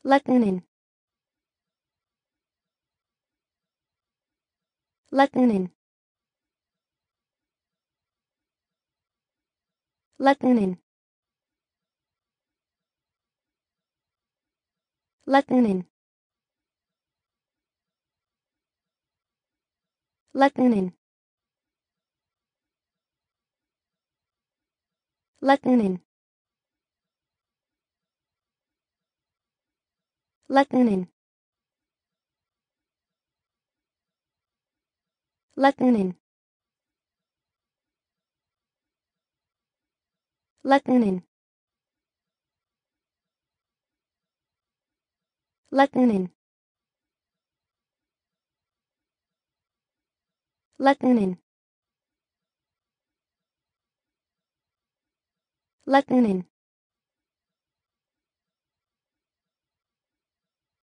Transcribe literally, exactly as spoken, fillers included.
Lehtonen. Lehtonen. Lehtonen. Lehtonen. Lehtonen. Lehtonen. Lehtonen. Lehtonen. Lehtonen. Lehtonen. Lehtonen. Lehtonen.